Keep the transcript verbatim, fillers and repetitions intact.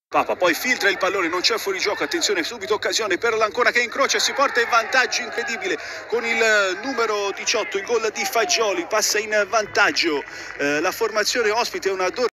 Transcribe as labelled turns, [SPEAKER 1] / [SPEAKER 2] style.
[SPEAKER 1] Papa poi filtra il pallone, non c'è fuorigioco, attenzione, subito occasione per l'Ancona che incrocia e si porta in vantaggio incredibile con il numero diciotto, il gol di Fagioli, passa in vantaggio eh, la formazione ospite, una